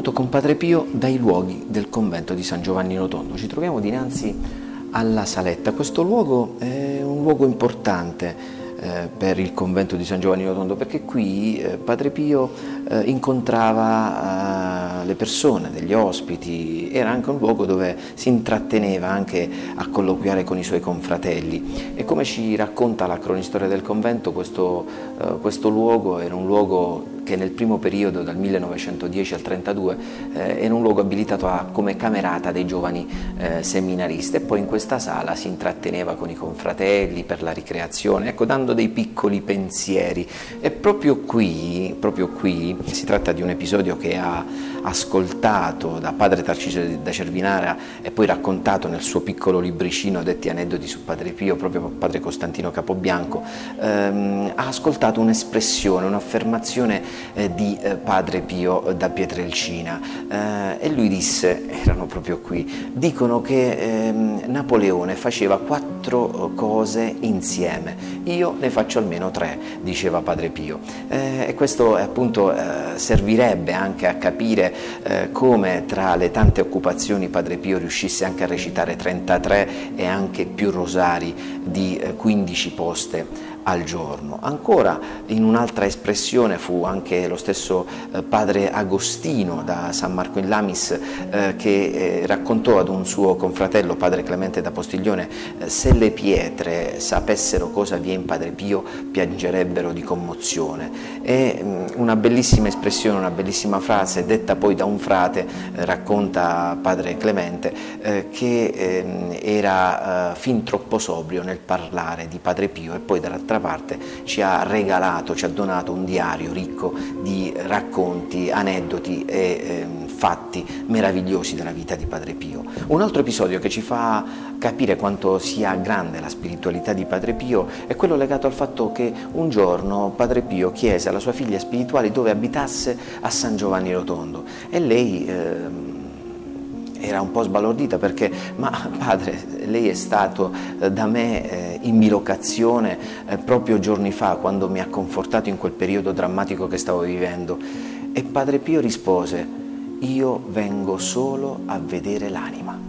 foto con Padre Pio dai luoghi del convento di San Giovanni Rotondo. Ci troviamo dinanzi alla saletta. Questo luogo è un luogo importante per il convento di San Giovanni Rotondo, perché qui Padre Pio incontrava le persone, degli ospiti. Era anche un luogo dove si intratteneva anche a colloquiare con i suoi confratelli, e come ci racconta la cronistoria del convento, questo luogo era un luogo che nel primo periodo, dal 1910 al 32, era un luogo abilitato come camerata dei giovani seminaristi, e poi in questa sala si intratteneva con i confratelli per la ricreazione, ecco, dando dei piccoli pensieri. E proprio qui si tratta di un episodio che ha ascoltato da padre Tarcisio da Cervinara e poi raccontato nel suo piccolo libricino Detti aneddoti su Padre Pio, proprio padre Costantino Capobianco. Ha ascoltato un'espressione, un'affermazione di Padre Pio da Pietrelcina, e lui disse, erano proprio qui, dicono che Napoleone faceva 4 cose insieme, io ne faccio almeno 3, diceva Padre Pio, e questo appunto servirebbe anche a capire come tra le tante occupazioni Padre Pio riuscisse anche a recitare 33 e anche più rosari di 15 poste al giorno. Ancora, in un'altra espressione, fu anche lo stesso padre Agostino da San Marco in Lamis che raccontò ad un suo confratello, padre Clemente da Postiglione, se le pietre sapessero cosa vi è in Padre Pio piangerebbero di commozione. È una bellissima espressione, una bellissima frase detta poi da un frate, racconta padre Clemente, che era fin troppo sobrio nel parlare di Padre Pio, e poi dall'altra parte ci ha donato un diario ricco di racconti, aneddoti e fatti meravigliosi della vita di Padre Pio. Un altro episodio che ci fa capire quanto sia grande la spiritualità di Padre Pio è quello legato al fatto che un giorno Padre Pio chiese alla sua figlia spirituale dove abitasse a San Giovanni Rotondo, e lei era un po' sbalordita perché, ma padre, lei è stato da me in bilocazione proprio giorni fa, quando mi ha confortato in quel periodo drammatico che stavo vivendo. E Padre Pio rispose: io vengo solo a vedere l'anima.